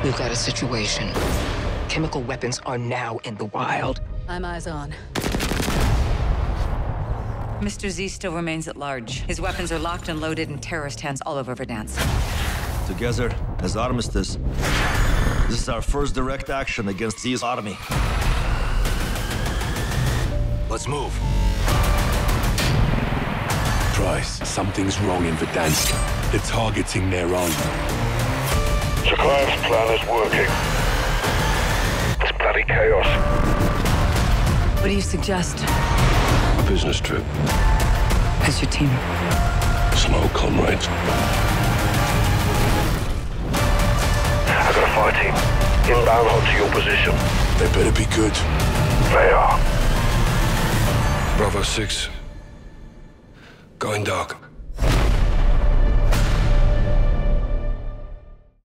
We've got a situation. Chemical weapons are now in the wild. I'm eyes on. Mr. Z still remains at large. His weapons are locked and loaded in terrorist hands all over Verdansk. Together, as Armistice, this is our first direct action against Z's army. Let's move. Price, something's wrong in Verdansk. They're targeting their own. Zakhaev's plan is working. It's bloody chaos. What do you suggest? A business trip. How's your team? Slow, comrades. I've got a fire team. Inbound onto your position. They better be good. They are. Bravo 6. Going dark.